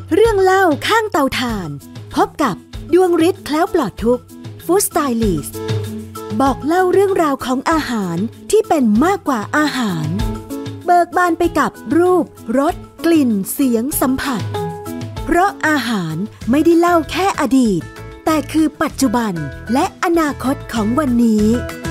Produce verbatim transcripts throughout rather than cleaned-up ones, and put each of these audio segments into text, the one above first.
เรื่องเล่าข้างเตาถ่านพบกับดวงฤทธิ์แคล้วปลอดทุกข์ฟู้ดสไตลิสต์บอกเล่าเรื่องราวของอาหารที่เป็นมากกว่าอาหารเบิกบานไปกับรูปรสกลิ่นเสียงสัมผัสเพราะอาหารไม่ได้เล่าแค่อดีตแต่คือปัจจุบันและอนาคตของวันนี้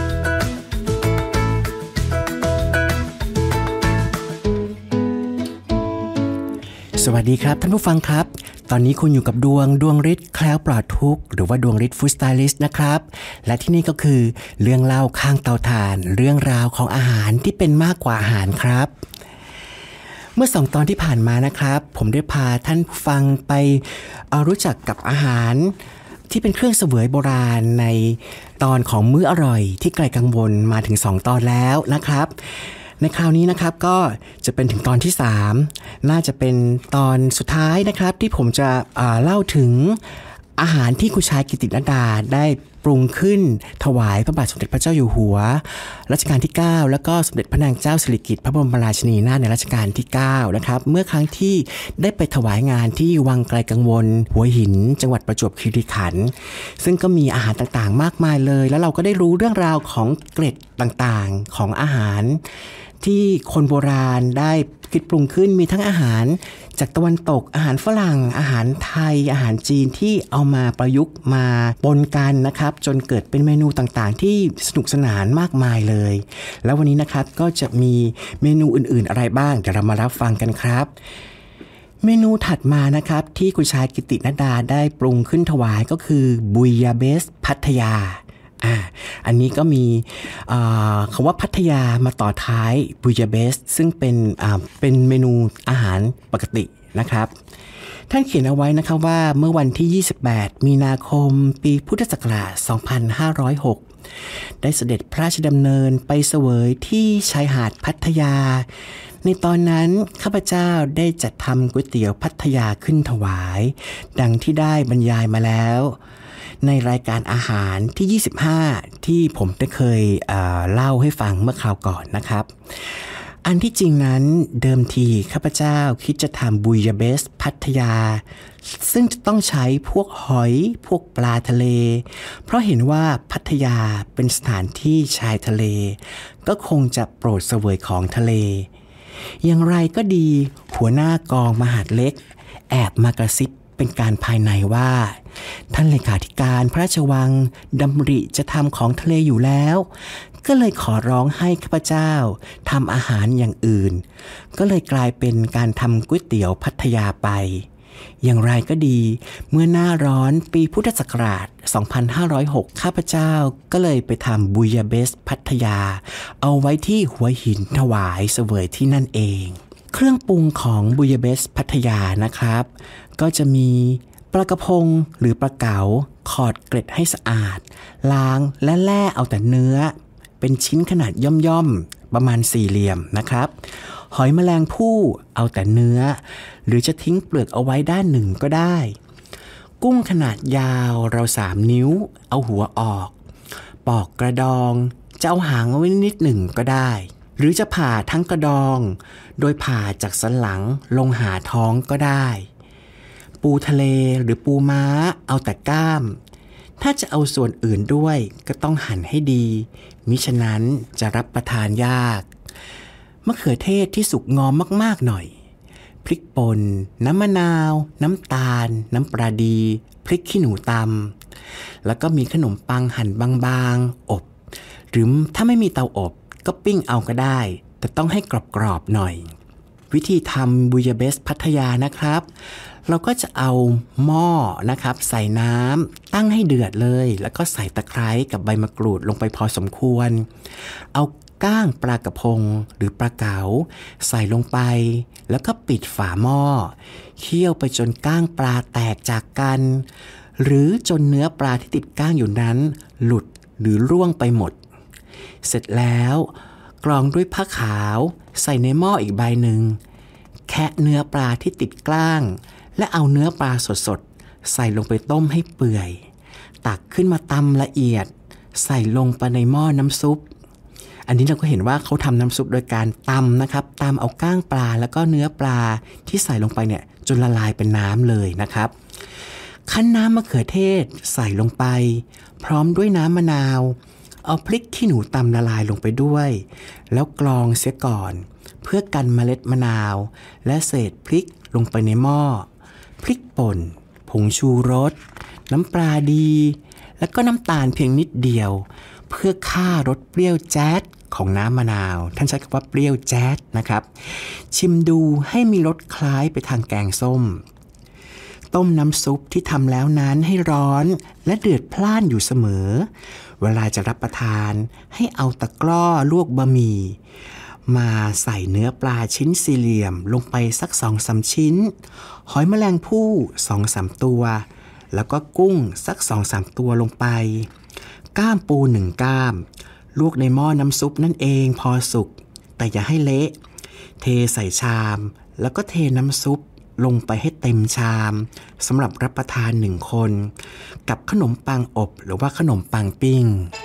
สวัสดีครับท่านผู้ฟังครับตอนนี้คุณอยู่กับดวงดวงฤทธิ์แคล้วปลอดทุกข์หรือว่าดวงฤทธิ์ฟู้ดสไตลิสต์นะครับและที่นี่ก็คือเรื่องเล่าข้างเตาถ่านเรื่องราวของอาหารที่เป็นมากกว่าอาหารครับเมื่อสองตอนที่ผ่านมานะครับผมได้พาท่านผู้ฟังไปเอารู้จักกับอาหารที่เป็นเครื่องเสวยโบราณในตอนของมื้ออร่อยที่ไกลกังวลมาถึงสองตอนแล้วนะครับในคราวนี้นะครับก็จะเป็นถึงตอนที่สามน่าจะเป็นตอนสุดท้ายนะครับที่ผมจะเล่าถึงอาหารที่คุณชายกิติณดาได้ปรุงขึ้นถวายพระบาทสมเด็จพระเจ้าอยู่หัวรัชกาลที่เก้าแล้วก็สมเด็จพระนางเจ้าสิริกิติ์พระบรมราชินีนาถในรัชกาลที่เก้านะครับเมื่อครั้งที่ได้ไปถวายงานที่วังไกลกังวลหัวหินจังหวัดประจวบคีรีขันธ์ซึ่งก็มีอาหารต่างๆมากมายเลยแล้วเราก็ได้รู้เรื่องราวของเกร็ดต่างๆของอาหารที่คนโบราณได้คิดปรุงขึ้นมีทั้งอาหารจากตะวันตกอาหารฝรั่งอาหารไทยอาหารจีนที่เอามาประยุกต์มาปนกันนะครับจนเกิดเป็นเมนูต่างๆที่สนุกสนานมากมายเลยแล้ววันนี้นะครับก็จะมีเมนูอื่นๆอะไรบ้างเดี๋ยวเรามารับฟังกันครับเมนูถัดมานะครับที่คุณชายกิติณดาได้ปรุงขึ้นถวายก็คือบุยยาเบสพัทยาอ่าอันนี้ก็มีคำว่าพัทยามาต่อท้ายบุยาเบสซึ่งเป็นอ่าเป็นเมนูอาหารปกตินะครับท่านเขียนเอาไว้นะครับว่าเมื่อวันที่ยี่สิบแปดมีนาคมปีพุทธศักราชสองพันห้าร้อยหกได้เสด็จพระราชดำเนินไปเสวยที่ชายหาดพัทยาในตอนนั้นข้าพเจ้าได้จัดทำก๋วยเตี๋ยวพัทยาขึ้นถวายดังที่ได้บรรยายมาแล้วในรายการอาหารที่ยี่สิบห้าที่ผมได้เคยเอ่อเล่าให้ฟังเมื่อคราวก่อนนะครับอันที่จริงนั้นเดิมทีข้าพเจ้าคิดจะทำบุยยาเบสพัทยาซึ่งจะต้องใช้พวกหอยพวกปลาทะเลเพราะเห็นว่าพัทยาเป็นสถานที่ชายทะเลก็คงจะโปรดเสวยของทะเลอย่างไรก็ดีหัวหน้ากองมหาดเล็กแอบมากระซิบเป็นการภายในว่าท่านเลขาธิการพระราชวังดำริจะทำของทะเลอยู่แล้วก็เลยขอร้องให้ข้าพเจ้าทำอาหารอย่างอื่นก็เลยกลายเป็นการทำก๋วยเตี๋ยวพัทยาไปอย่างไรก็ดีเมื่อหน้าร้อนปีพุทธศักราชสองพันห้าร้อยหกข้าพเจ้าก็เลยไปทำบุยยาเบสพัทยาเอาไว้ที่หัวหินถวายเสวยที่นั่นเองเครื่องปรุงของบุยยาเบสพัทยานะครับก็จะมีปลากระพงหรือปลาเก๋าขอดเกล็ดให้สะอาดล้างและแล่เอาแต่เนื้อเป็นชิ้นขนาดย่อมๆประมาณสี่เหลี่ยมนะครับหอยแมลงภู่เอาแต่เนื้อหรือจะทิ้งเปลือกเอาไว้ด้านหนึ่งก็ได้กุ้งขนาดยาวเราสามนิ้วเอาหัวออกปอกกระดองจะเอาหางเอาไว้นิดหนึ่งก็ได้หรือจะผ่าทั้งกระดองโดยผ่าจากสันหลังลงหาท้องก็ได้ปูทะเลหรือปูม้าเอาแต่ก้ามถ้าจะเอาส่วนอื่นด้วยก็ต้องหั่นให้ดีมิฉะนั้นจะรับประทานยากมะเขือเทศที่สุกงอมมากๆหน่อยพริกป่นน้ำมะนาวน้ำตาลน้ำปลาดีพริกขี้หนูตำแล้วก็มีขนมปังหั่นบางๆอบหรือถ้าไม่มีเตาอบก็ปิ้งเอาก็ได้แต่ต้องให้กรอบๆหน่อยวิธีทำบุยยาเบสพัทยานะครับเราก็จะเอาหม้อนะครับใส่น้ำตั้งให้เดือดเลยแล้วก็ใส่ตะไคร้กับใบมะกรูดลงไปพอสมควรเอาก้างปลากระพงหรือปลาเก๋าใส่ลงไปแล้วก็ปิดฝาหม้อเคี่ยวไปจนก้างปลาแตกจากกันหรือจนเนื้อปลาที่ติดก้างอยู่นั้นหลุดหรือร่วงไปหมดเสร็จแล้วกรองด้วยผ้าขาวใส่ในหม้ออีกใบหนึ่งแคะเนื้อปลาที่ติดก้างและเอาเนื้อปลาสดๆใส่ลงไปต้มให้เปื่อยตักขึ้นมาตำละเอียดใส่ลงไปในหม้อน้ำซุปอันนี้เราก็เห็นว่าเขาทำน้ำซุปโดยการตำนะครับตำเอาก้างปลาแล้วก็เนื้อปลาที่ใส่ลงไปเนี่ยจนละลายเป็นน้ำเลยนะครับคั้นน้ำมะเขือเทศใส่ลงไปพร้อมด้วยน้ำมะนาวเอาพริกขี้หนูตำละลายลงไปด้วยแล้วกรองเสียก่อนเพื่อกันเมล็ดมะนาวและเศษพริกลงไปในหม้อพริกป่นผงชูรสน้ำปลาดีแล้วก็น้ำตาลเพียงนิดเดียวเพื่อฆ่ารสเปรี้ยวแจ๊ดของน้ำมะนาวท่านใช้คำว่าเปรี้ยวแจ๊ดนะครับชิมดูให้มีรสคล้ายไปทางแกงส้มต้มน้ำซุปที่ทำแล้วนั้นให้ร้อนและเดือดพล่านอยู่เสมอเวลาจะรับประทานให้เอาตะกร้อลวกบะหมี่มาใส่เนื้อปลาชิ้นสี่เหลี่ยมลงไปสัก สองถึงสาม ชิ้นหอยแมลงภู่ สองถึงสาม ตัวแล้วก็กุ้งสัก สองถึงสาม ตัวลงไปก้ามปูหนึ่งก้ามลวกในหม้อน้ำซุปนั่นเองพอสุกแต่อย่าให้เละเทใส่ชามแล้วก็เทน้ำซุปลงไปให้เต็มชามสำหรับรับประทานหนึ่งคนกับขนมปังอบหรือว่าขนมปังปิ้ง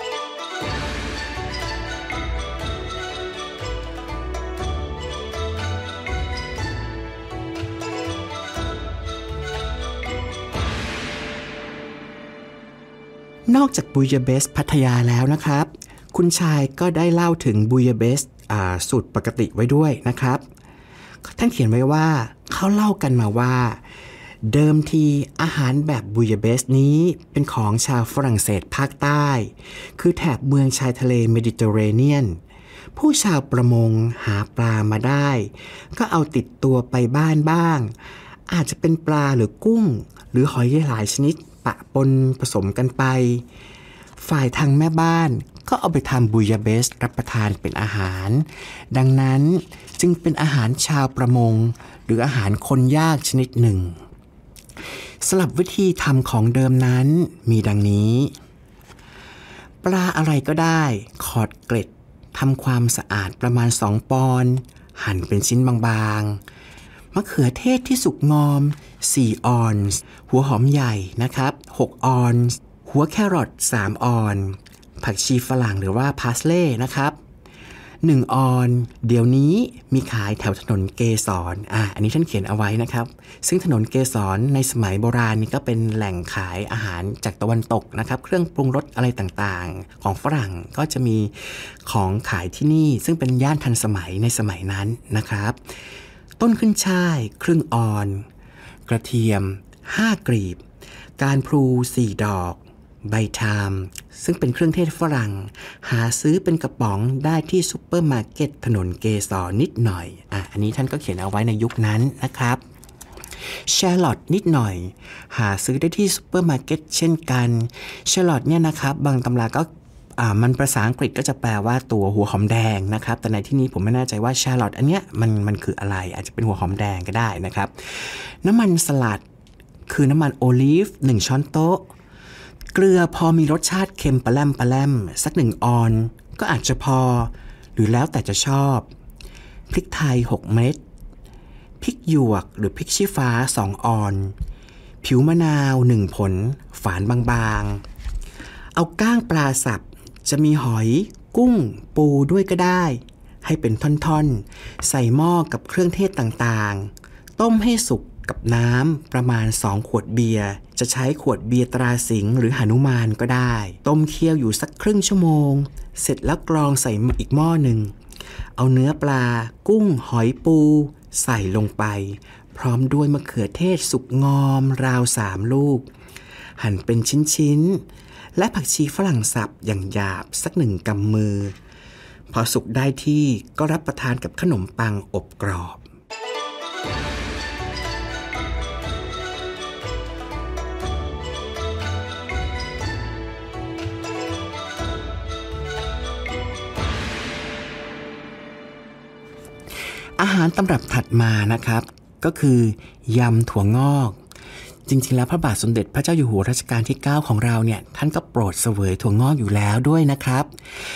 นอกจากบูยาเบสพัทยาแล้วนะครับคุณชายก็ได้เล่าถึงบูยาเบสสูตรปกติไว้ด้วยนะครับท่านเขียนไว้ว่าเขาเล่ากันมาว่าเดิมทีอาหารแบบบูยาเบสนี้เป็นของชาวฝรั่งเศสภาคใต้คือแถบเมืองชายทะเลเมดิเตอร์เรเนียนผู้ชาวประมงหาปลามาได้ก็เอาติดตัวไปบ้านบ้างอาจจะเป็นปลาหรือกุ้งหรือหอยหลายชนิดปะปนผสมกันไปฝ่ายทางแม่บ้านก็เอาไปทำบูยาเบสรับประทานเป็นอาหารดังนั้นจึงเป็นอาหารชาวประมงหรืออาหารคนยากชนิดหนึ่งสำหรับวิธีทำของเดิมนั้นมีดังนี้ปลาอะไรก็ได้ขอดเกล็ดทำความสะอาดประมาณสองปอนด์หั่นเป็นชิ้นบางๆมะเขือเทศที่สุกงอมสี่ออนซ์หัวหอมใหญ่นะครับหกออนซ์หัวแครอทสามออนซ์ผักชีฝรั่งหรือว่าพาสเล่นะครับหนึ่งออนเดี๋ยวนี้มีขายแถวถนนเกสรอ่ะอันนี้ท่านเขียนเอาไว้นะครับซึ่งถนนเกสรในสมัยโบราณนี่ก็เป็นแหล่งขายอาหารจากตะวันตกนะครับเครื่องปรุงรสอะไรต่างๆของฝรั่งก็จะมีของขายที่นี่ซึ่งเป็นย่านทันสมัยในสมัยนั้นนะครับต้นขึ้นช่ายครึ่งออนกระเทียมห้ากลีบการพลูสี่ดอกใบชามซึ่งเป็นเครื่องเทศฝรั่งหาซื้อเป็นกระป๋องได้ที่ซุปเปอร์มาร์เก็ตถนนเกสรนิดหน่อยอ่ะอันนี้ท่านก็เขียนเอาไว้ในยุคนั้นนะครับแชร์ลอตนิดหน่อยหาซื้อได้ที่ซุปเปอร์มาร์เก็ตเช่นกันแชร์ลอตเนี่ยนะครับบางตำราก็อ่ามันภาษาอังกฤษก็จะแปลว่าตัวหัวหอมแดงนะครับแต่ในที่นี้ผมไม่แน่ใจว่าแชร์ลอตอันเนี้ยมันมันคืออะไรอาจจะเป็นหัวหอมแดงก็ได้นะครับน้ำมันสลัดคือน้ำมันโอลีฟหนึ่งช้อนโต๊ะเกลือพอมีรสชาติเค็มปะแลมปะแลมสักหนึ่งออนก็อาจจะพอหรือแล้วแต่จะชอบพริกไทยหกเม็ดพริกหยวกหรือพริกชี้ฟ้าสองออนผิวมะนาวหนึ่งผลฝานบางๆเอาก้างปลาสับจะมีหอยกุ้งปูด้วยก็ได้ให้เป็นท่อนๆใส่หม้อกับเครื่องเทศต่างๆต้มให้สุกกับน้ำประมาณสองขวดเบียร์จะใช้ขวดเบียร์ตราสิงห์หรือหนุมานก็ได้ต้มเคี่ยวอยู่สักครึ่งชั่วโมงเสร็จแล้วกรองใส่อีกหม้อหนึ่งเอาเนื้อปลากุ้งหอยปูใส่ลงไปพร้อมด้วยมะเขือเทศสุกงอมราวสามลูกหั่นเป็นชิ้นๆและผักชีฝรั่งสับอย่างหยาบสักหนึ่งกำมือพอสุกได้ที่ก็รับประทานกับขนมปังอบกรอบอาหารตำรับถัดมานะครับก็คือยำถั่วงอกจริงๆแล้วพระบาทสมเด็จพระเจ้าอยู่หัวรัชกาลที่เก้าของเราเนี่ยท่านก็โปรดเสวยถั่วงอกอยู่แล้วด้วยนะครับ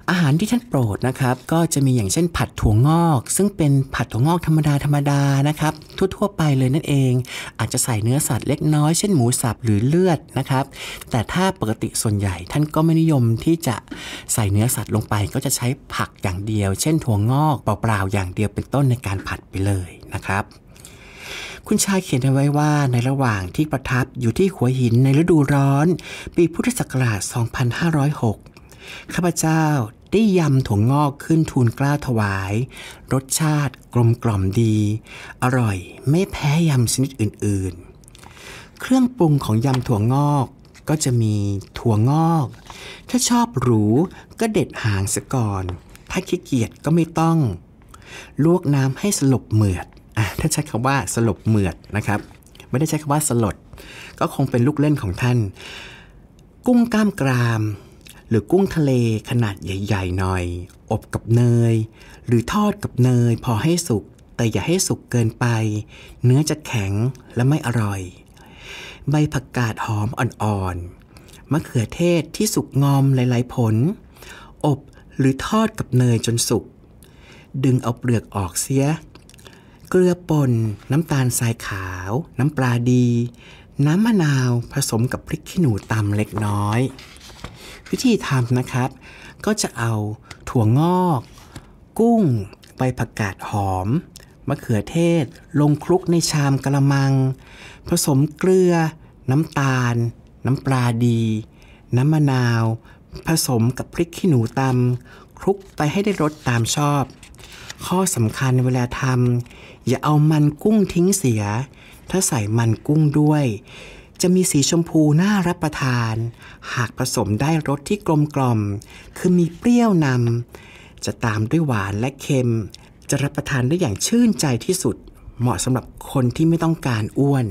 อาหารที่ท่านโปรดนะครับก็จะมีอย่างเช่นผัดถั่วงอกซึ่งเป็นผัดถั่วงอกธรรมดาธรรมดานะครับทั่วๆไปเลยนั่นเองอาจจะใส่เนื้อสัตว์เล็กน้อยเช่นหมูสับหรือเลือดนะครับแต่ถ้าปกติส่วนใหญ่ท่านก็ไม่นิยมที่จะใส่เนื้อสัตว์ลงไปก็จะใช้ผักอย่างเดียวเช่นถั่วงอกเปล่าๆอย่างเดียวเป็นต้นในการผัดไปเลยนะครับคุณชายเขียนเอาไว้ว่าในระหว่างที่ประทับอยู่ที่หัวหินในฤดูร้อนปีพุทธศักราชสองพันห้าร้อยหกข้าพเจ้าได้ยำถั่วงอกขึ้นทูลเกล้าถวายรสชาติกลมกล่อมดีอร่อยไม่แพ้ยำชนิดอื่นๆเครื่องปรุงของยำถั่วงอกก็จะมีถั่วงอกถ้าชอบหรูก็เด็ดหางซะก่อนถ้าขี้เกียจก็ไม่ต้องลวกน้ำให้สลบเหมือดอ่ะถ้าใช้คำว่าสลบเหมือดนะครับไม่ได้ใช้คำว่าสลดก็คงเป็นลูกเล่นของท่านกุ้งกล้ามกรามหรือกุ้งทะเลขนาดใหญ่ๆหน่อยอบกับเนยหรือทอดกับเนยพอให้สุกแต่อย่าให้สุกเกินไปเนื้อจะแข็งและไม่อร่อยใบผักกาดหอมอ่อนๆมะเขือเทศที่สุกงอมหลายๆผลอบหรือทอดกับเนยจนสุกดึงเอาเปลือกออกเสียเกลือป่นน้ำตาลทรายขาวน้ำปลาดีน้ำมะนาวผสมกับพริกขี้หนูตำเล็กน้อยวิธีทำนะครับก็จะเอาถั่วงอกกุ้งใบผักกาดหอมมะเขือเทศลงคลุกในชามกะละมังผสมเกลือน้ำตาลน้ำปลาดีน้ำมะนาวผสมกับพริกขี้หนูตำคลุกไปให้ได้รสตามชอบข้อสำคัญเวลาทำอย่าเอามันกุ้งทิ้งเสียถ้าใส่มันกุ้งด้วยจะมีสีชมพูน่ารับประทานหากผสมได้รสที่กลมกล่อมคือมีเปรี้ยวนำจะตามด้วยหวานและเค็มจะรับประทานได้อย่างชื่นใจที่สุดเหมาะสำหรับคนที่ไม่ต้องการอ้วน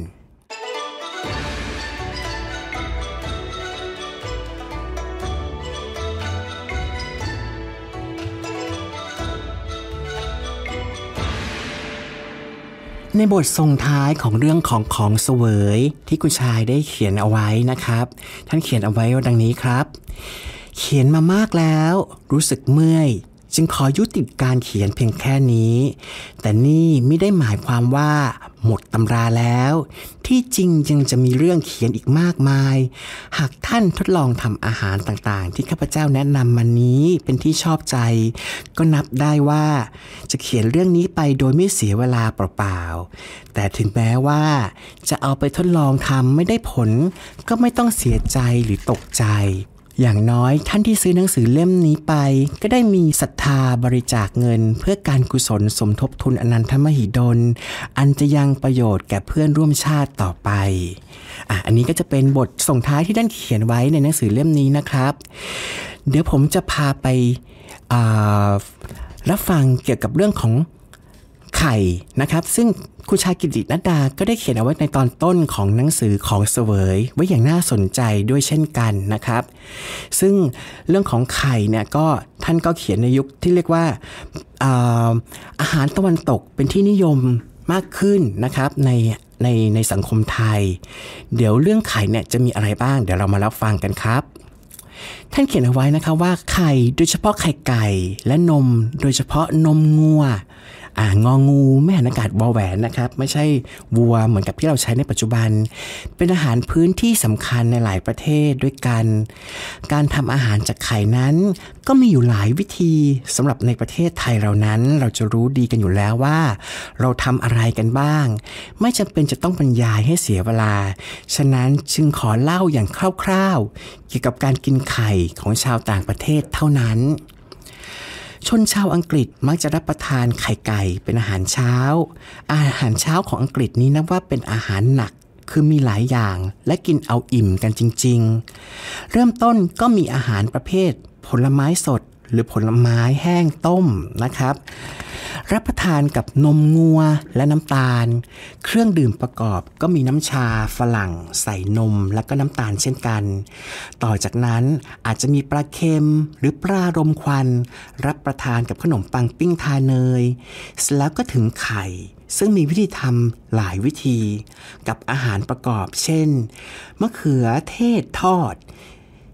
ในบทส่งท้ายของเรื่องของของเสวยที่คุณชายได้เขียนเอาไว้นะครับท่านเขียนเอาไว้ว่าดังนี้ครับเขียนมามากแล้วรู้สึกเมื่อยจึงขอยุติการเขียนเพียงแค่นี้แต่นี่ไม่ได้หมายความว่าหมดตำราแล้วที่จริงยังจะมีเรื่องเขียนอีกมากมายหากท่านทดลองทำอาหารต่างๆที่ข้าพเจ้าแนะนำมานี้เป็นที่ชอบใจก็นับได้ว่าจะเขียนเรื่องนี้ไปโดยไม่เสียเวลาเปล่าๆแต่ถึงแม้ว่าจะเอาไปทดลองทำไม่ได้ผลก็ไม่ต้องเสียใจหรือตกใจอย่างน้อยท่านที่ซื้อหนังสือเล่มนี้ไปก็ได้มีศรัทธาบริจาคเงินเพื่อการกุศลสมทบทุนอนันทมหิดลอันจะยังประโยชน์แก่เพื่อนร่วมชาติต่อไปอ่ะอันนี้ก็จะเป็นบทส่งท้ายที่ท่านเขียนไว้ในหนังสือเล่มนี้นะครับเดี๋ยวผมจะพาไปรับฟังเกี่ยวกับเรื่องของไข่นะครับซึ่งคุณชายกิตินัดดาก็ได้เขียนเอาไว้ในตอนต้นของหนังสือของเสวยไว้อย่างน่าสนใจด้วยเช่นกันนะครับซึ่งเรื่องของไข่เนี่ยก็ท่านก็เขียนในยุคที่เรียกว่า อา, อาหารตะวันตกเป็นที่นิยมมากขึ้นนะครับในในในสังคมไทยเดี๋ยวเรื่องไข่เนี่ยจะมีอะไรบ้างเดี๋ยวเรามารับฟังกันครับท่านเขียนเอาไว้นะคะว่าไข่โดยเฉพาะไข่ไก่และนมโดยเฉพาะนมงัวอ่างองูแม่หันอากาศวอแหวนนะครับไม่ใช่วัวเหมือนกับที่เราใช้ในปัจจุบันเป็นอาหารพื้นที่สำคัญในหลายประเทศด้วยกันการทำอาหารจากไข่นั้นก็มีอยู่หลายวิธีสำหรับในประเทศไทยเรานั้นเราจะรู้ดีกันอยู่แล้วว่าเราทำอะไรกันบ้างไม่จำเป็นจะต้องบรรยายให้เสียเวลาฉะนั้นจึงขอเล่าอย่างคร่าวๆเกี่ยวกับการกินไข่ของชาวต่างประเทศเท่านั้นชนชาวอังกฤษมักจะรับประทานไข่ไก่เป็นอาหารเช้าอาหารเช้าของอังกฤษนี้นับว่าเป็นอาหารหนักคือมีหลายอย่างและกินเอาอิ่มกันจริงๆเริ่มต้นก็มีอาหารประเภทผลไม้สดหรือผลไม้แห้งต้มนะครับรับประทานกับนมงัวและน้ำตาลเครื่องดื่มประกอบก็มีน้ำชาฝรั่งใส่นมและก็น้ำตาลเช่นกันต่อจากนั้นอาจจะมีปลาเค็มหรือปลารมควันรับประทานกับขนมปังปิ้งทาเนยแล้วก็ถึงไข่ซึ่งมีวิธีทำหลายวิธีกับอาหารประกอบเช่นมะเขือเทศทอด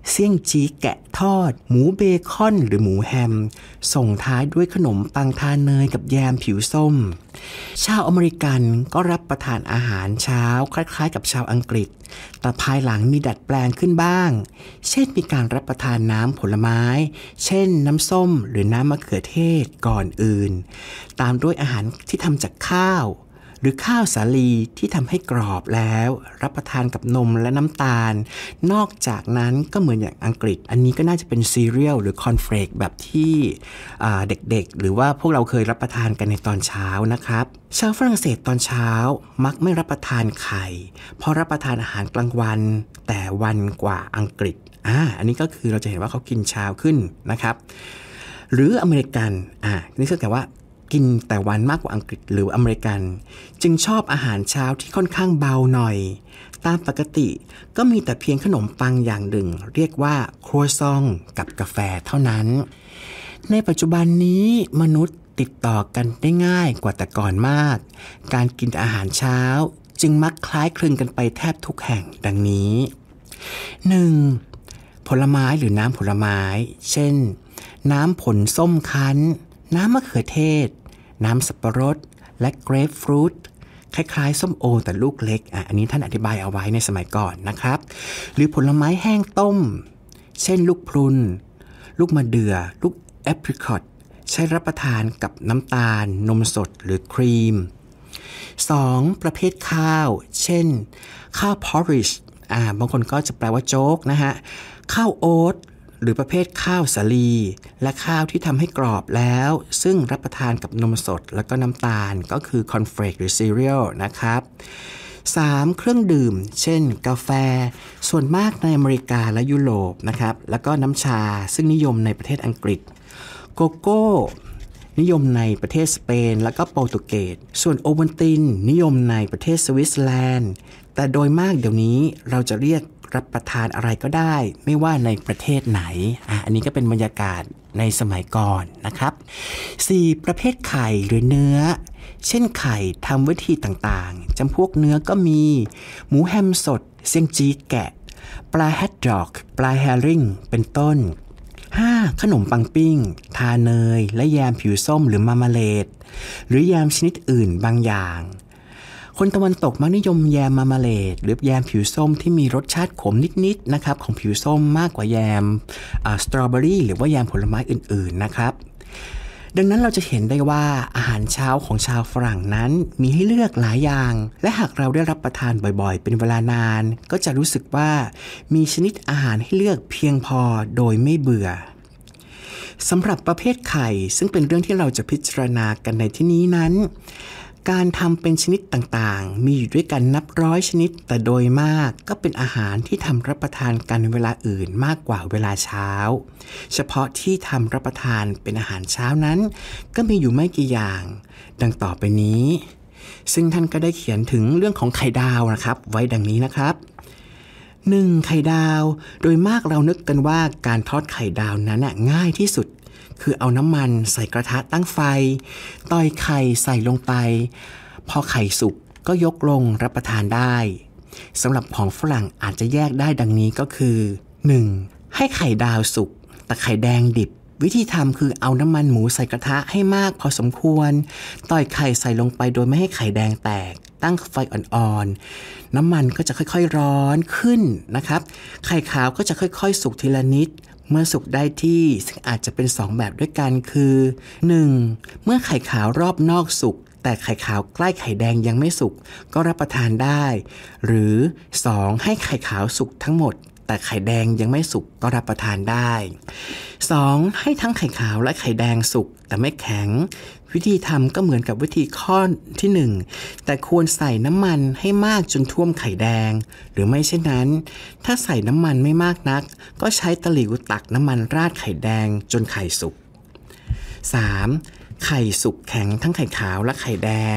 เสี่ยงจี้แกะทอดหมูเบคอนหรือหมูแฮมส่งท้ายด้วยขนมปังทาเนยกับแยมผิวส้มชาวอเมริกันก็รับประทานอาหารเช้าคล้ายๆกับชาวอังกฤษแต่ภายหลังมีดัดแปลงขึ้นบ้างเช่นมีการรับประทานน้ำผลไม้เช่นน้ำส้มหรือน้ำมะเขือเทศก่อนอื่นตามด้วยอาหารที่ทำจากข้าวหรือข้าวสาลีที่ทำให้กรอบแล้วรับประทานกับนมและน้ำตาลนอกจากนั้นก็เหมือนอย่างอังกฤษอันนี้ก็น่าจะเป็นซีเรียลหรือคอนเฟลกแบบที่เด็กๆหรือว่าพวกเราเคยรับประทานกันในตอนเช้านะครับชาวฝรั่งเศสตอนเช้ามักไม่รับประทานไข่เพราะรับประทานอาหารกลางวันแต่วันกว่าอังกฤษอ่าอันนี้ก็คือเราจะเห็นว่าเขากินเช้าขึ้นนะครับหรืออเมริกันอ่านี่คือแต่ว่ากินแต่วันมากกว่าอังกฤษหรืออเมริกันจึงชอบอาหารเช้าที่ค่อนข้างเบาหน่อยตามปกติก็มีแต่เพียงขนมปังอย่างหนึ่งเรียกว่าครัวซองกับกาแฟเท่านั้นในปัจจุบันนี้มนุษย์ติดต่อกันได้ง่ายกว่าแต่ก่อนมากการกินอาหารเช้าจึงมักคล้ายคลึงกันไปแทบทุกแห่งดังนี้ หนึ่ง. ผลไม้หรือน้ำผลไม้เช่นน้ำผลส้มคั้นน้ำมะเขือเทศน้ำสับปะรดและเกรปฟรุตคล้ายๆส้มโอแต่ลูกเล็กอ่ะอันนี้ท่านอธิบายเอาไว้ในสมัยก่อนนะครับหรือผลไม้แห้งต้มเช่นลูกพรุนลูกมะเดื่อลูกแอปริคอตใช้รับประทานกับน้ำตาลนมสดหรือครีม สอง. ประเภทข้าวเช่นข้าวพอริชอ่าบางคนก็จะแปลว่าโจ๊กนะฮะข้าวโอ๊ตหรือประเภทข้าวสาลีและข้าวที่ทำให้กรอบแล้วซึ่งรับประทานกับนมสดแล้วก็น้ำตาลก็คือคอนเฟลกหรือซีเรียลนะครับ สาม. เครื่องดื่มเช่นกาแฟส่วนมากในอเมริกาและยุโรปนะครับแล้วก็น้ำชาซึ่งนิยมในประเทศอังกฤษโกโก้นิยมในประเทศสเปนและก็โปรตุเกสส่วนโอวัลตินนิยมในประเทศสวิตเซอร์แลนด์แต่โดยมากเดี๋ยวนี้เราจะเรียกรับประทานอะไรก็ได้ไม่ว่าในประเทศไหนอ่ะอันนี้ก็เป็นบรรยากาศในสมัยก่อนนะครับ สี่. ประเภทไข่หรือเนื้อเช่นไข่ทำวิธีต่างๆจำพวกเนื้อก็มีหมูแฮมสดเสี่ยงจี้แกะปลาแฮดด็อกปลาแฮริงเป็นต้น ห้า. ขนมปังปิ้งทาเนยและแยมผิวส้มหรือมาร์มาเลดหรือแยมชนิดอื่นบางอย่างคนตะวันตกมักนิยมแยมมาร์มาเลดหรือแยมผิวส้มที่มีรสชาติขมนิดๆนะครับของผิวส้มมากกว่าแยมสตรอเบอรี่หรือว่าแยมผลไม้อื่นๆนะครับดังนั้นเราจะเห็นได้ว่าอาหารเช้าของชาวฝรั่งนั้นมีให้เลือกหลายอย่างและหากเราได้รับประทานบ่อยๆเป็นเวลานานก็จะรู้สึกว่ามีชนิดอาหารให้เลือกเพียงพอโดยไม่เบื่อสำหรับประเภทไข่ซึ่งเป็นเรื่องที่เราจะพิจารณากันในที่นี้นั้นการทำเป็นชนิดต่างๆมีอยู่ด้วยกันนับร้อยชนิดแต่โดยมากก็เป็นอาหารที่ทำรับประทานกันเวลาอื่นมากกว่าเวลาเช้าเฉพาะที่ทำรับประทานเป็นอาหารเช้านั้นก็มีอยู่ไม่กี่อย่างดังต่อไปนี้ซึ่งท่านก็ได้เขียนถึงเรื่องของไข่ดาวนะครับไว้ดังนี้นะครับ หนึ่ง. ไข่ดาวโดยมากเรานึกกันว่าการทอดไข่ดาวนั้นน่ะง่ายที่สุดคือเอาน้ำมันใส่กระทะตั้งไฟต่อยไข่ใส่ลงไปพอไข่สุกก็ยกลงรับประทานได้สำหรับของฝรั่งอาจจะแยกได้ดังนี้ก็คือ หนึ่ง. ให้ไข่ดาวสุกแต่ไข่แดงดิบวิธีทำคือเอาน้ำมันหมูใส่กระทะให้มากพอสมควรต่อยไข่ใส่ลงไปโดยไม่ให้ไข่แดงแตกตั้งไฟอ่อนๆน้ำมันก็จะค่อยๆร้อนขึ้นนะครับไข่ขาวก็จะค่อยๆสุกทีละนิดเมื่อสุกได้ที่ซึ่งอาจจะเป็นสองแบบด้วยกันคือ หนึ่ง. เมื่อไข่ขาวรอบนอกสุกแต่ไข่ขาวใกล้ไข่แดงยังไม่สุกก็รับประทานได้หรือ สอง. ให้ไข่ขาวสุกทั้งหมดแต่ไข่แดงยังไม่สุกก็รับประทานได้ สอง. ให้ทั้งไข่ขาวและไข่แดงสุกแต่ไม่แข็งวิธีทำก็เหมือนกับวิธีข้อที่หนึ่งแต่ควรใส่น้ำมันให้มากจนท่วมไข่แดงหรือไม่เช่นนั้นถ้าใส่น้ำมันไม่มากนักก็ใช้ตะหลิวตักน้ำมันราดไข่แดงจนไข่สุก สาม. ไข่สุกแข็งทั้งไข่ขาวและไข่แดง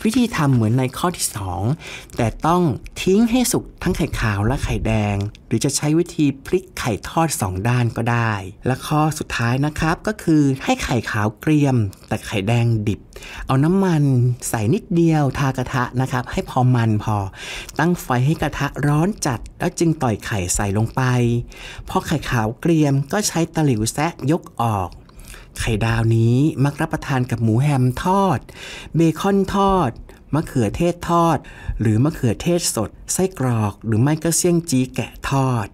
วิธีทำเหมือนในข้อที่สองแต่ต้องทิ้งให้สุกทั้งไข่ขาวและไข่แดงหรือจะใช้วิธีพลิกไข่ทอดสองด้านก็ได้และข้อสุดท้ายนะครับก็คือให้ไข่ขาวเกรียมแต่ไข่แดงดิบเอาน้ำมันใส่นิดเดียวทากระทะนะครับให้พอมันพอตั้งไฟให้กระทะร้อนจัดแล้วจึงต่อยไข่ใส่ลงไปพอไข่ขาวเกรียมก็ใช้ตะหลิวแซะยกออกไข่ดาวนี้มักรับประทานกับหมูแฮมทอดเบคอนทอดมะเขือเทศทอดหรือมะเขือเทศสดไส้กรอกหรือไม่ก็เสี่ยงจี้แกะทอด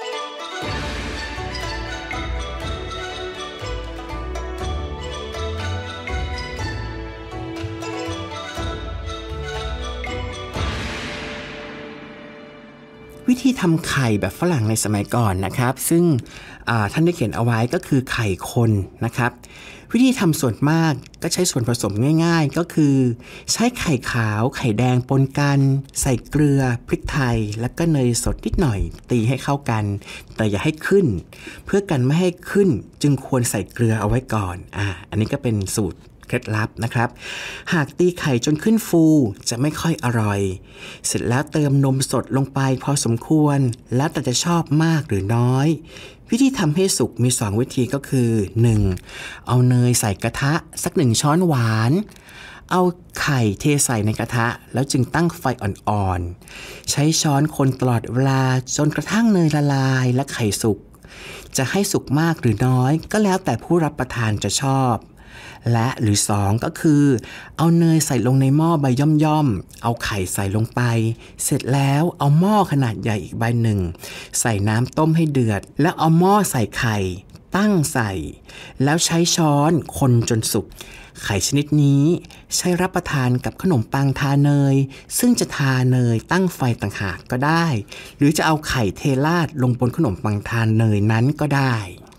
วิธีทำไข่แบบฝรั่งในสมัยก่อนนะครับซึ่งท่านได้เขียนเอาไว้ก็คือไข่คนนะครับวิธีทำส่วนมากก็ใช้ส่วนผสมง่ายๆก็คือใช้ไข่ขาวไข่แดงปนกันใส่เกลือพริกไทยแล้วก็เนยสดนิดหน่อยตีให้เข้ากันแต่อย่าให้ขึ้นเพื่อกันไม่ให้ขึ้นจึงควรใส่เกลือเอาไว้ก่อนอ่าอันนี้ก็เป็นสูตรเคล็ดลับนะครับหากตีไข่จนขึ้นฟูจะไม่ค่อยอร่อยเสร็จแล้วเติมนมสดลงไปพอสมควรแล้วแต่จะชอบมากหรือน้อยวิธีทำให้สุกมีสองวิธีก็คือ หนึ่ง. เอาเนยใส่กระทะสักหนึ่งช้อนหวานเอาไข่เทใส่ในกระทะแล้วจึงตั้งไฟอ่อนๆใช้ช้อนคนตลอดเวลาจนกระทั่งเนยละลายและไข่สุกจะให้สุกมากหรือน้อยก็แล้วแต่ผู้รับประทานจะชอบและหรือสองก็คือเอาเนยใส่ลงในหม้อใบย่อมๆเอาไข่ใส่ลงไปเสร็จแล้วเอาหม้อขนาดใหญ่อีกใบหนึ่งใส่น้ำต้มให้เดือดแล้วเอาหม้อใส่ไข่ตั้งใส่แล้วใช้ช้อนคนจนสุกไข่ชนิดนี้ใช้รับประทานกับขนมปังทาเนยซึ่งจะทาเนยตั้งไฟต่างหากก็ได้หรือจะเอาไข่เทราดลงบนขนมปังทาเนยนั้นก็ได้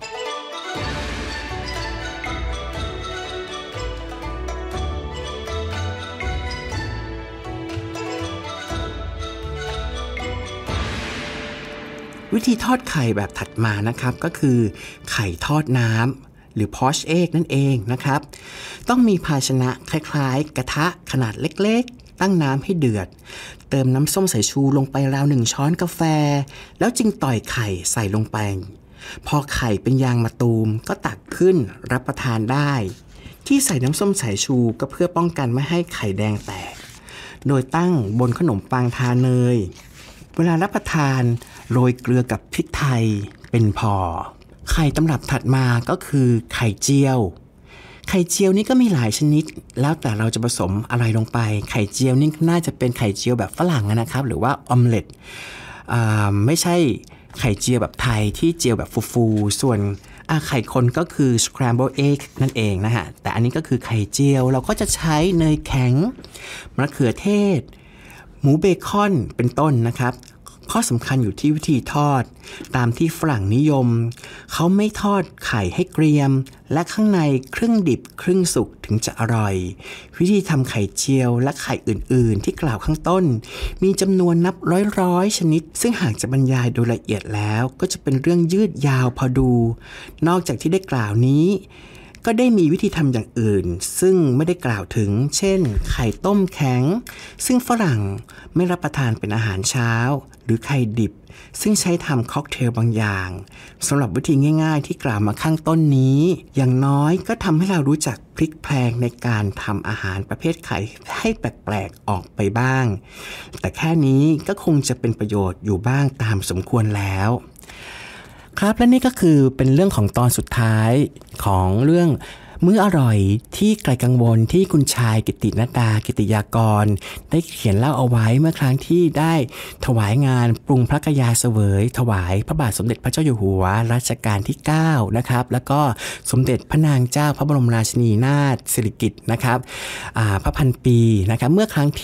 วิธีทอดไข่แบบถัดมานะครับก็คือไข่ทอดน้ำหรือ poached egg นั่นเองนะครับต้องมีภาชนะคล้ายๆกระทะขนาดเล็กๆตั้งน้ำให้เดือดเติมน้ำส้มสายชูลงไปราวหนึ่งช้อนกาแฟแล้วจึงต่อยไข่ใส่ลงไปพอไข่เป็นยางมะตูมก็ตักขึ้นรับประทานได้ที่ใส่น้ำส้มสายชูก็เพื่อป้องกันไม่ให้ไข่แดงแตกโดยตั้งบนขนมปังทาเนยเวลารับประทานโรยเกลือกับพริกไทยเป็นพอไข่ตำรับถัดมาก็คือไข่เจียวไข่เจียวนี่ก็มีหลายชนิดแล้วแต่เราจะผสมอะไรลงไปไข่เจียวนี่น่าจะเป็นไข่เจียวแบบฝรั่งนะครับหรือว่าออมเล็ตไม่ใช่ไข่เจียวแบบไทยที่เจียวแบบฟูๆส่วนไข่คนก็คือ scrambled egg นั่นเองนะฮะแต่อันนี้ก็คือไข่เจียวเราก็จะใช้เนยแข็งมะเขือเทศหมูเบคอนเป็นต้นนะครับข้อสำคัญอยู่ที่วิธีทอดตามที่ฝรั่งนิยมเขาไม่ทอดไข่ให้เกรียมและข้างในครึ่งดิบครึ่งสุกถึงจะอร่อยวิธีทำไข่เจียวและไข่อื่นๆที่กล่าวข้างต้นมีจำนวนนับร้อยๆชนิดซึ่งหากจะบรรยายโดยละเอียดแล้วก็จะเป็นเรื่องยืดยาวพอดูนอกจากที่ได้กล่าวนี้ก็ได้มีวิธีทำอย่างอื่นซึ่งไม่ได้กล่าวถึงเช่นไข่ต้มแข็งซึ่งฝรั่งไม่รับประทานเป็นอาหารเช้าหรือไข่ดิบซึ่งใช้ทำค็อกเทลบางอย่างสำหรับวิธีง่ายๆที่กล่าวมาข้างต้นนี้อย่างน้อยก็ทำให้เรารู้จักพลิกแพลงในการทำอาหารประเภทไข่ให้แปลกๆออกไปบ้างแต่แค่นี้ก็คงจะเป็นประโยชน์อยู่บ้างตามสมควรแล้วครับและนี่ก็คือเป็นเรื่องของตอนสุดท้ายของเรื่องมื้ออร่อยที่ไกลกังวลที่คุณชายกิติณดากิติยากรได้เขียนเล่าเอาไว้เมื่อครั้งที่ได้ถวายงานปรุงพระกยาเสวยถวายพระบาทสมเด็จพระเจ้าอยู่หัวรัชกาลที่เก้านะครับแล้วก็สมเด็จพระนางเจ้าพระบรมราชินีนาถสิริกิติ์นะครับพระพันปีนะครับเมื่อครั้งที่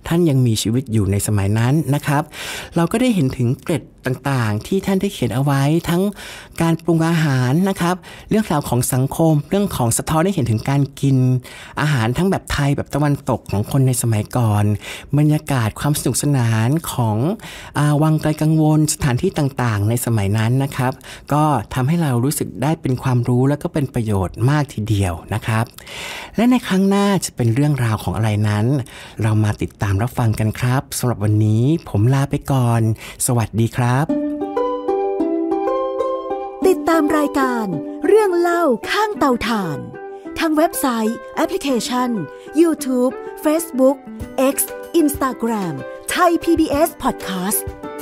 ท่านยังมีชีวิตอยู่ในสมัยนั้นนะครับเราก็ได้เห็นถึงเกร็ดต่างๆที่ท่านได้เขียนเอาไว้ทั้งการปรุงอาหารนะครับเรื่องราวของสังคมเรื่องของสะท้อนให้เห็นถึงการกินอาหารทั้งแบบไทยแบบตะวันตกของคนในสมัยก่อนบรรยากาศความสนุกสนานของอ่าวังไกลกังวลสถานที่ต่างๆในสมัยนั้นนะครับก็ทำให้เรารู้สึกได้เป็นความรู้และก็เป็นประโยชน์มากทีเดียวนะครับและในครั้งหน้าจะเป็นเรื่องราวของอะไรนั้นเรามาติดตามรับฟังกันครับสำหรับวันนี้ผมลาไปก่อนสวัสดีครับติดตามรายการเรื่องเล่าข้างเตาถ่านทางเว็บไซต์แอปพลิเคชัน YouTube Facebook X Instagram Thai พี บี เอส Podcast